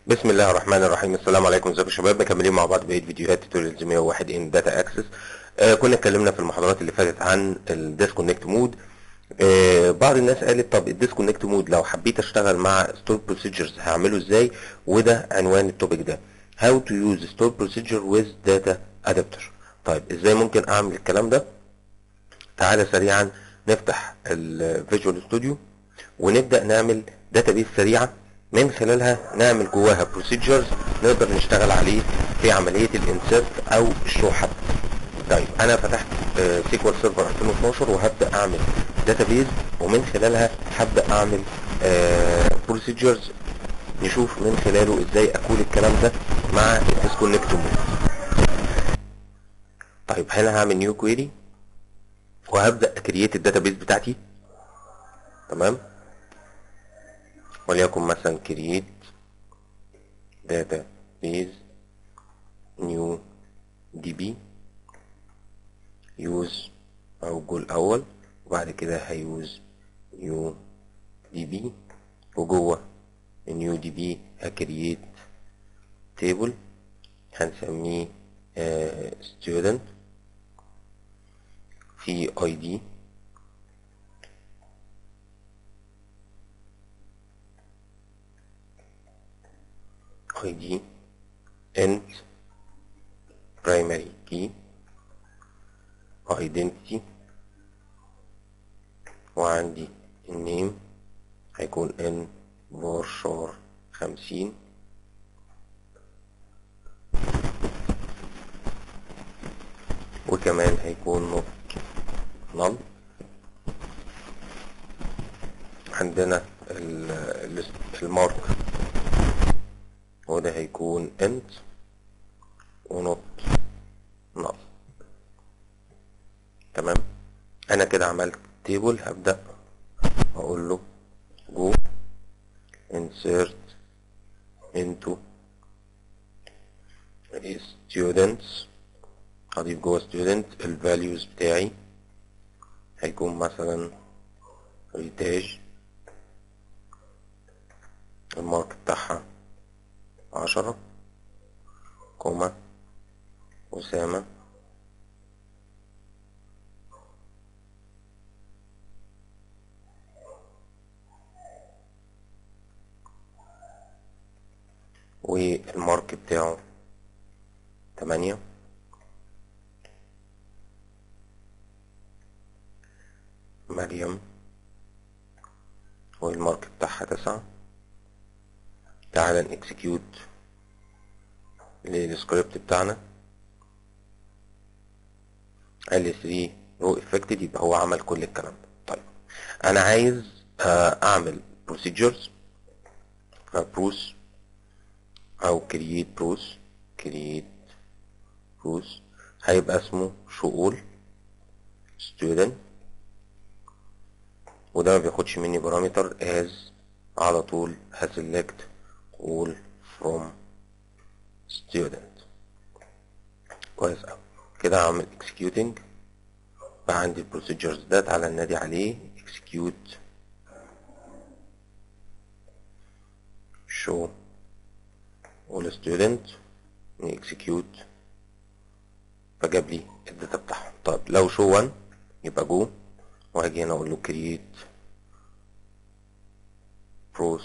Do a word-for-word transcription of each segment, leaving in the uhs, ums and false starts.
بسم الله الرحمن الرحيم. السلام عليكم، ازيكم يا شباب؟ مكملين مع بعض بقيه فيديوهات توتوريالز مية وواحد ان داتا اكسس. آه كنا اتكلمنا في المحاضرات اللي فاتت عن الديسكونكت مود. آه بعض الناس قالت طب الديسكونكت مود لو حبيت اشتغل مع ستور بروسيجرز هعمله ازاي؟ وده عنوان التوبيك ده، How to use store procedure with data adapter. طيب ازاي ممكن اعمل الكلام ده؟ تعالى سريعا نفتح الفيجوال ستوديو ونبدأ نعمل داتابيس سريعة من خلالها نعمل جواها بروسيجرز نقدر نشتغل عليه في عملية الانسيرت او الشو حتى. طيب انا فتحت سيكوال سيرفر ألفين واثناشر وهبدأ اعمل داتابيس ومن خلالها هبدأ اعمل بروسيجرز نشوف من خلاله ازاي اكون الكلام ده مع الديسكونكت مود. طيب هنا هعمل نيو كويري وهبدأ اكرييت الداتابيس بتاعتي. تمام، وليكن مثلا create database new db use اوجه الاول وبعد كده هيوز new db وجوه new db هكرييت table هنسميه آه student في id id int primary key identity وعندي النيم هيكون ان بورشار خمسين وكمان هيكون نوت نل. عندنا المارك وده هيكون انت ونوت نل. تمام، انا كده عملت تيبل. هبدأ اقول له جو insert into students. هضيف جوه student الفاليوز بتاعي هيكون مثلا ريتاج المارك بتاعها عشرة كوما أسامة والمارك بتاعه تمانية مريم والمارك بتاعها تسعة. تعالى نكسكيوت للسكريبت بتاعنا. ال ثلاثة رو افكتد يبقى هو عمل كل الكلام ده. طيب انا عايز اعمل procedures بروس او create بروس create بروس هيبقى اسمه show all student وده ما بياخدش مني بارامتر as على طول هسلكت all from student. كويس اوي كده هعمل executing بقى عندي البروسيجرز ده. تعالى ننادي عليه execute show all student execute فجاب لي الداتا بتاعهم. طيب لو show واحد يبقى جو وهاجي هنا اقول له create pros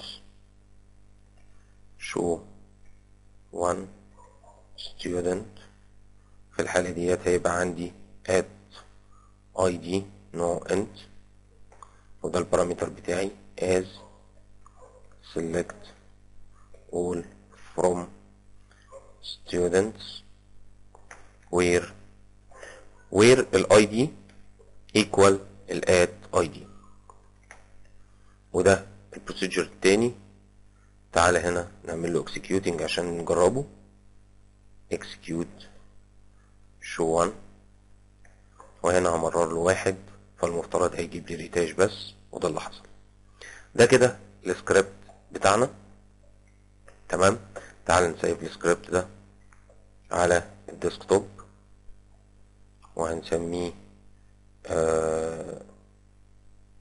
show one student. في الحالة ديت هيبقى عندي at id نوع int وده البارامتر بتاعي as select all from students where where ال id equal ال at id وده البروسيجر التاني. تعالى هنا نعمل له executing عشان نجربه. execute show one وهنا همرر له واحد فالمفترض هيجيب لي ريتاج بس وده اللي حصل. ده كده السكريبت بتاعنا. تمام، تعال نسيب السكريبت ده على الديسكتوب وهنسميه آه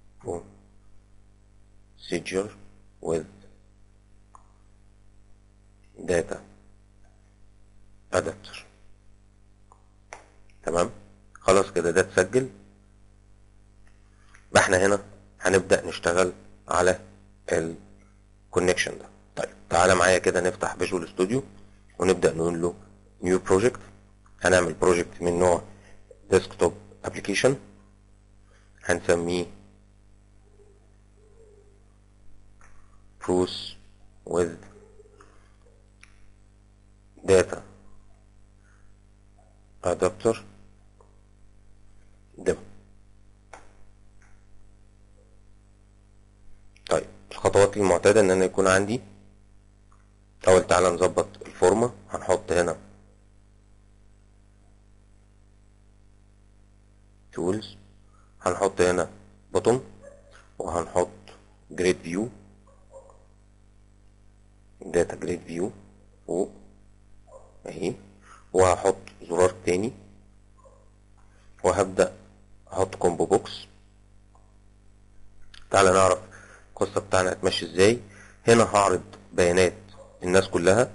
procedure with داتا ادابتر. تمام، خلاص كده ده اتسجل. يبقى احنا هنا هنبدأ نشتغل على الكونكشن ده. طيب تعالى معايا كده نفتح فيجوال ستوديو ونبدأ نقول له نيو بروجكت. هنعمل بروجكت من نوع ديسكتوب ابلكيشن، هنسميه بروس with data adapter demo. طيب الخطوات المعتادة ان انا يكون عندي اول، تعالى نظبط الفورمة. هنحط هنا تولز، هنحط هنا بوتون، وهنحط جريد فيو، داتا جريد فيو فوق اهي، وهحط زرار تاني وهبدأ احط كومبو بوكس. تعالى نعرف القصة بتاعنا هتمشي ازاي. هنا هعرض بيانات الناس كلها.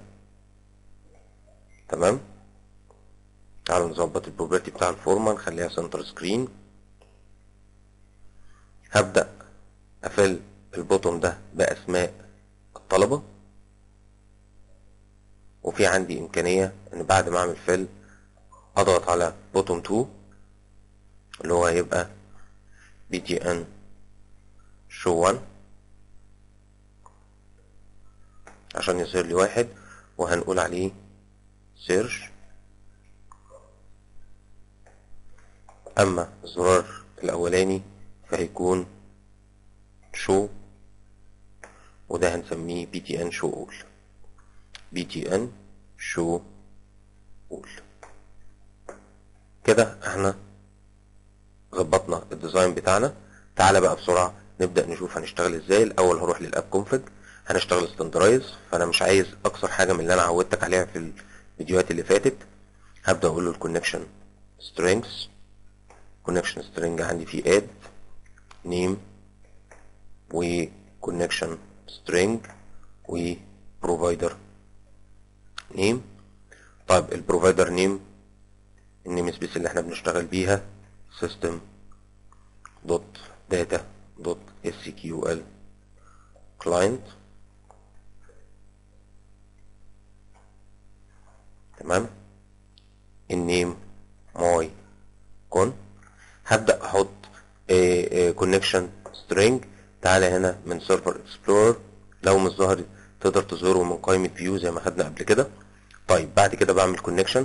تمام، تعالوا نظبط البروبرتي بتاع الفورمة نخليها سنتر سكرين. هبدأ افل البوتون ده باسماء الطلبة، وفي عندي امكانية ان بعد ما اعمل فل اضغط على بوتون اتنين اللي هو هيبقى بي تي ان شو واحد عشان يظهر لي واحد، وهنقول عليه سيرش. اما الزرار الاولاني فهيكون شو، وده هنسميه بي تي ان شو اول، بي تي ان شو اول. كده احنا ظبطنا الديزاين بتاعنا. تعالى بقى بسرعة نبدأ نشوف هنشتغل ازاي. الاول هروح للاب كونفج، هنشتغل ستاندرايز، فانا مش عايز اكثر حاجة من اللي انا عودتك عليها في الفيديوهات اللي فاتت. هبدأ اقول له الكونكشن سترينجز، كونكشن سترينج عندي فيه اد نيم وكونكشن سترينج وبروفايدر نيم. طيب البروفايدر نيم النيم سبيس اللي احنا بنشتغل بيها system دوت داتا دوت اس كيو ال client. تمام، النيم ماي كون. هبدأ احط كونكشن سترينج. تعالى هنا من سيرفر اكسبلورر، لو مش ظاهر تقدر تظهره من قائمة فيو زي ما خدنا قبل كده. طيب بعد كده بعمل كونكشن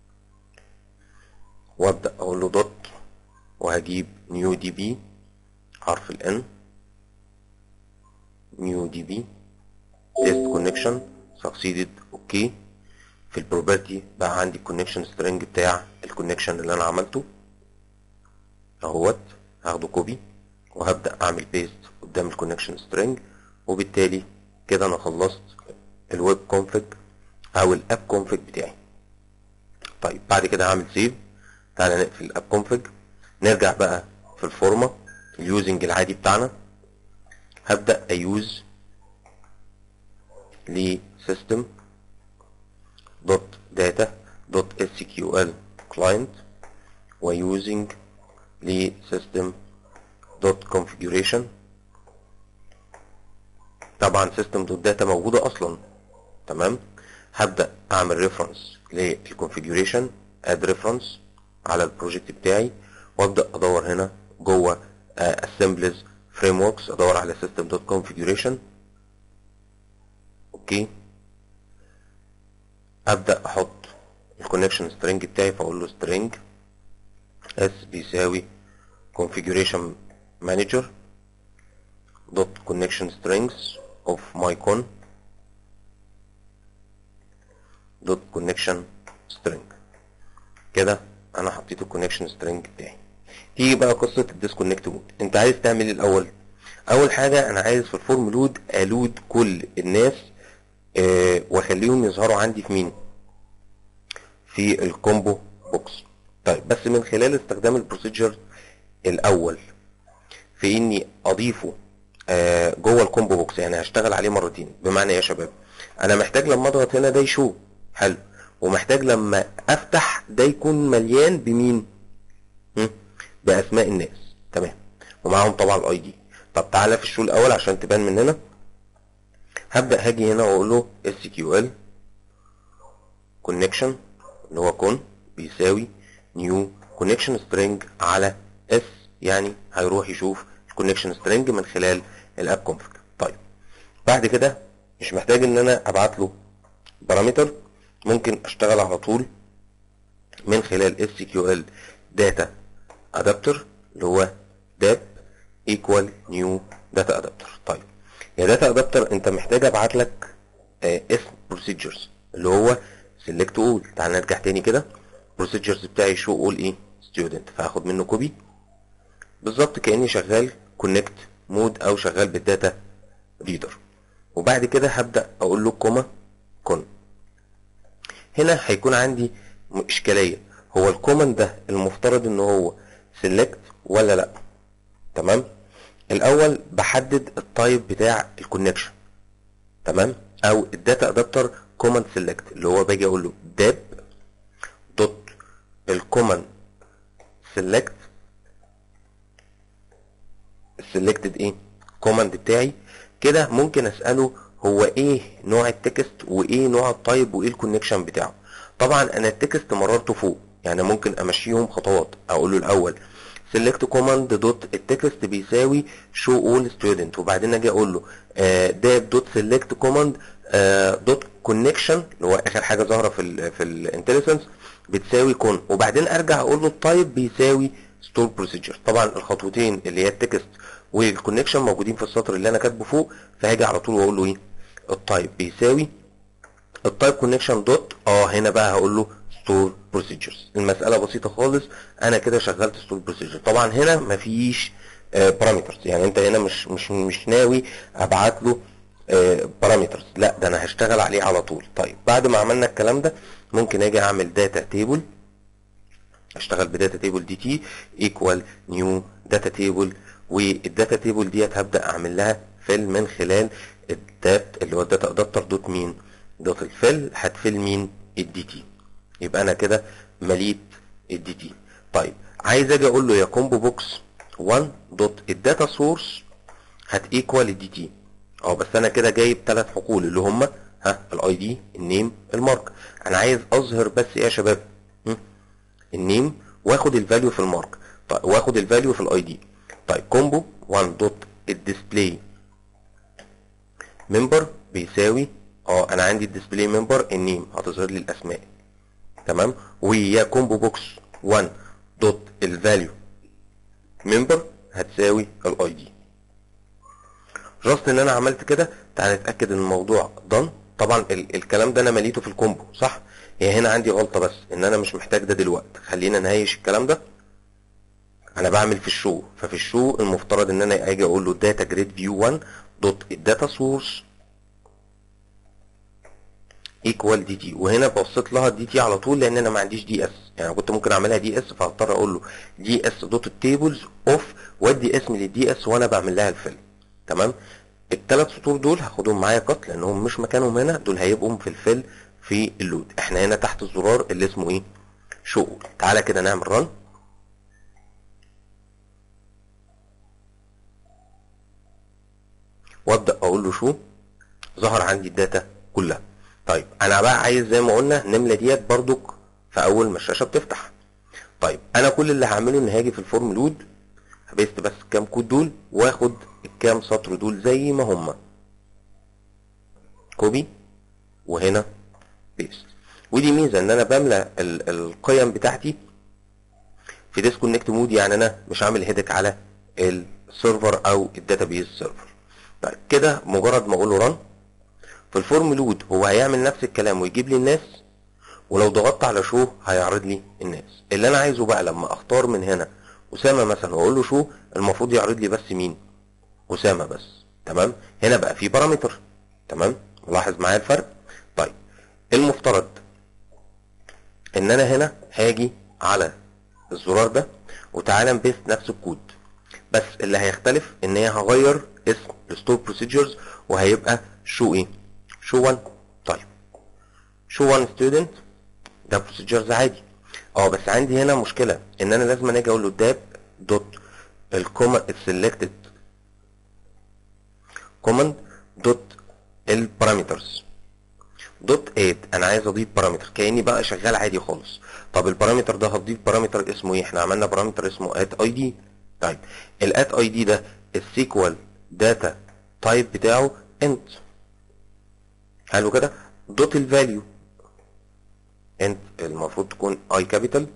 وابدأ اقول له دوت، وهجيب نيو دي بي حرف الان، نيو دي بي تيست كونكشن سكسيدد اوكي. في البروبرتي بقى عندي الكونكشن سترينج بتاع الكونكشن اللي انا عملته اهوت. هاخده كوبي وهبدأ اعمل بيست قدام الكونكشن سترينج، وبالتالي كده انا خلصت الويب كونفج او الاب كونفج بتاعي. طيب بعد كده هعمل سيف. تعالى نقفل الاب كونفج، نرجع بقى في الفورمه اليوزنج العادي بتاعنا. هبدأ ايوز لسيستم دوت داتا دوت اس كيو ال كلاينت، ويوزنج لسيستم دوت كونفيجريشن. طبعا سيستم دوت داتا موجوده اصلا. تمام، هبدأ اعمل ريفرنس للكونفيجريشن، اد ريفرنس على البروجكت بتاعي، وابدأ ادور هنا جوه اسمبلز فريم وركس، ادور على سيستم دوت كونفيجريشن. اوكي، ابدأ احط الكونكشن سترينج بتاعي، فاقول له سترينج اس بيساوي configuration manager دوت connection strings of mycon دوت connection string. كده انا حطيت الكونكشن سترينج بتاعي. تيجي بقى قصه الديسكونكت مود. انت عايز تعمل ايه الاول؟ اول حاجه انا عايز في الفورم لود الود كل الناس آه واخليهم يظهروا عندي في مين؟ في الكومبو بوكس. طيب بس من خلال استخدام البروسيجر الاول في اني اضيفه آه جوه الكومبو بوكس، يعني هشتغل عليه مرتين. بمعنى ايه يا شباب؟ انا محتاج لما اضغط هنا ده يشو حلو، ومحتاج لما افتح ده يكون مليان بمين؟ هم؟ باسماء الناس، تمام، ومعاهم طبعا الاي دي. طب تعالى في الشو الاول عشان تبان من هنا. هبدا هاجي هنا واقول له اس كيو ال كونكشن اللي هو كون بيساوي نيو كونكشن سترينج على اس، يعني هيروح يشوف الكونكشن سترينج من خلال الاب كونفج. طيب بعد كده مش محتاج ان انا ابعت له بارامتر، ممكن اشتغل على طول من خلال اس كيو ال داتا ادابتر اللي هو داب ايكوال نيو داتا ادابتر. طيب يا داتا ادابتر انت محتاج ابعت لك آه اسم بروسيجرز اللي هو سيلكت اول. تعال نرجع تاني كده، بروسيجرز بتاعي شو اول ايه ستودنت، فهاخد منه كوبي بالظبط كاني شغال كونكت مود او شغال بالداتا ريدر. وبعد كده هبدا اقول له كوما كون. هنا هيكون عندي اشكاليه، هو الكوماند ده المفترض ان هو سيلكت ولا لا؟ تمام، الاول بحدد التايب بتاع الكونكشن، تمام، او الداتا ادابتر كوماند سيلكت اللي هو باجي اقول له داب دوت الكوماند سيلكت السيلكتد ايه كوماند بتاعي. كده ممكن اساله هو ايه نوع التكست وايه نوع التايب وايه الكونكشن بتاعه. طبعا انا التكست مررته فوق، يعني ممكن امشيهم خطوات. اقول له الاول سيلكت كوماند دوت التكست بيساوي شو اول ستودنت، وبعدين اجي اقول له داب دوت سيلكت كوماند دوت كونكشن اللي هو اخر حاجه ظاهره في ال في الانتليجنس بتساوي كون، وبعدين ارجع اقول له التايب بيساوي ستور بروسيجر. طبعا الخطوتين اللي هي التكست والكونكشن موجودين في السطر اللي انا كاتبه فوق، فهاجي على طول واقول له ايه التايب بيساوي التايب كونكشن دوت اه هنا بقى هقول له ستور بروسيجرز. المساله بسيطه خالص، انا كده شغلت ستور بروسيجر. طبعا هنا مفيش بارامترز، يعني انت هنا مش مش مش ناوي ابعت له بارامترز، لا ده انا هشتغل عليه على طول. طيب بعد ما عملنا الكلام ده ممكن اجي اعمل داتا تيبل، اشتغل بداتا تيبل دي تي ايكوال نيو داتا تيبل، والداتا تيبل ديت هبدا اعمل لها فيل من خلال الدات اللي هو الداتا ادابتر دوت مين دوت الفيل هتفل مين الدي تي. يبقى انا كده مليت الدي تي. طيب عايز اجي اقول له يا كومبو بوكس واحد دوت الداتا سورس هت ايكوال الدي تي. اه بس انا كده جايب ثلاث حقول اللي هم ها الاي دي النيم المارك. انا عايز اظهر بس ايه يا شباب؟ النيم واخد الفاليو في المارك، طيب واخد الفاليو في الاي دي. طيب كومبو واحد دوت الديسبلاي ممبر بيساوي اه انا عندي الديسبلاي ممبر النيم هتظهر لي الاسماء، تمام، ويا كومبو بوكس واحد دوت الفاليو ممبر هتساوي الاي دي. جاست ان انا عملت كده. تعال نتاكد ان الموضوع done. طبعا ال الكلام ده انا مليته في الكومبو صح، هي هنا عندي غلطه بس ان انا مش محتاج ده دلوقتي. خلينا نهيش الكلام ده، انا بعمل في الشو. ففي الشو المفترض ان انا اجي اقول له داتا جريد فيو واحد دوت الداتا سورس ايكوال دي تي، وهنا بوصيت لها دي تي على طول لان انا ما عنديش دي اس، يعني كنت ممكن اعملها دي اس فهضطر اقول له دي اس دوت التيبلز اوف وادي اسم للدي اس وانا بعمل لها الفيل، تمام. الثلاث سطور دول هاخدهم معايا كات لانهم مش مكانهم هنا، دول هيبقوا في الفيل في اللود. احنا هنا تحت الزرار اللي اسمه ايه شو. تعالى كده نعمل رن وابدا اقول له شو، ظهر عندي الداتا كلها. طيب انا بقى عايز زي ما قلنا نملى ديت بردك في اول ما الشاشه بتفتح. طيب انا كل اللي هعمله ان هاجي في الفورم لود هبيست بس الكام كود دول واخد الكام سطر دول زي ما هم كوبي وهنا بيست. ودي ميزه ان انا بملى القيم بتاعتي في ديسكونكت مود، يعني انا مش عامل هيدك على السيرفر او الداتابيز سيرفر. طيب كده مجرد ما اقول له رن في الفورم لود هو هيعمل نفس الكلام ويجيب لي الناس، ولو ضغطت على شو هيعرض لي الناس. اللي انا عايزه بقى لما اختار من هنا اسامه مثلا واقول له شو، المفروض يعرض لي بس مين؟ اسامه بس، تمام. هنا بقى في بارامتر، تمام، ملاحظ معايا الفرق؟ طيب المفترض ان انا هنا هاجي على الزرار ده وتعالى نبيست نفس الكود، بس اللي هيختلف ان هي هغير اسم الستور بروسيجرز وهيبقى شو ايه؟ شو واحد، شو وان ستودنت ده بروسيجرز عادي. اه بس عندي هنا مشكله ان انا لازم اجي اقول له داب دوت الكوما السلكتد كوماند دوت البارامترز دوت اد. انا عايز اضيف بارامتر كاني بقى شغال عادي خالص. طب البارامتر ده هتضيف بارامتر اسمه ايه؟ احنا عملنا بارامتر اسمه ات اي دي. طيب الات اي دي ده السيكوال داتا تايب بتاعه انت. حلو كده. دوت الفاليو انت المفروض تكون اي كابيتال.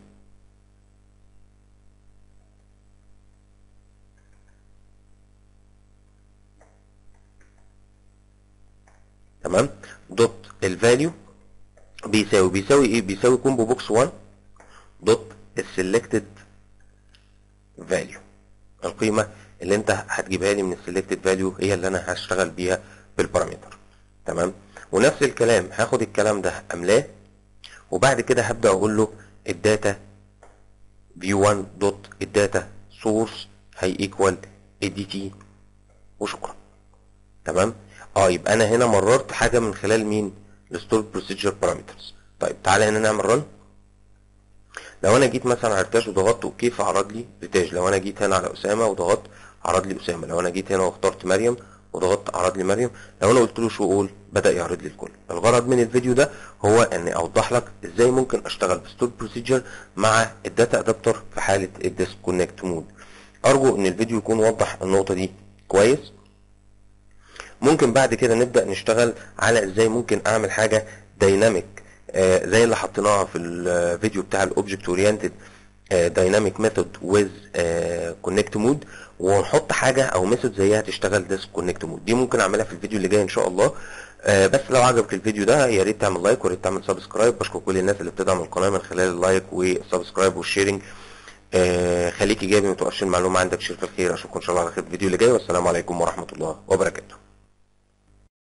تمام. دوت الفاليو بيساوي بيساوي ايه؟ بيساوي كومبو بوكس واحد دوت السلكتد فاليو. القيمه اللي انت هتجيبها لي من السلكتد فاليو هي اللي انا هشتغل بيها بالبارامتر. تمام. ونفس الكلام هاخد الكلام ده املاه وبعد كده هبدا اقول له الداتا في واحد دوت الداتا سورس هي ايكوال دي تي وشكرا. تمام. اه يبقى انا هنا مررت حاجه من خلال مين؟ الستور بروسيجر بارامترز. طيب تعالى هنا نعمل رن. لو انا جيت مثلا على رتاج وضغطت اوكي فعرض لي رتاج. لو انا جيت هنا على اسامه وضغطت عرض لي اسامه. لو انا جيت هنا واخترت مريم وضغطت عرض لي مريم. لو انا قلت له شو اول بدا يعرض لي الكل. الغرض من الفيديو ده هو اني اوضح لك ازاي ممكن اشتغل بستور بروسيجر مع الداتا ادابتر في حاله الديسكونكت مود. ارجو ان الفيديو يكون وضح النقطه دي كويس. ممكن بعد كده نبدا نشتغل على ازاي ممكن اعمل حاجه دايناميك آه زي اللي حطيناها في الفيديو بتاع الاوبجكت اورينتد دايناميك ميثود ويز كونكت مود، ونحط حاجه او ميثود زيها تشتغل ديسك كونكت مود. دي ممكن اعملها في الفيديو اللي جاي ان شاء الله. آه بس لو عجبك الفيديو ده يا ريت تعمل لايك ويا ريت تعمل سبسكرايب. بشكر كل الناس اللي بتدعم القناه من خلال اللايك والسبسكرايب والشيرنج. آه خليك ايجابي ما توقفش المعلومه عندك. شير في الخير. اشوفكم ان شاء الله على خير في الفيديو اللي جاي والسلام عليكم ورحمه الله وبركاته.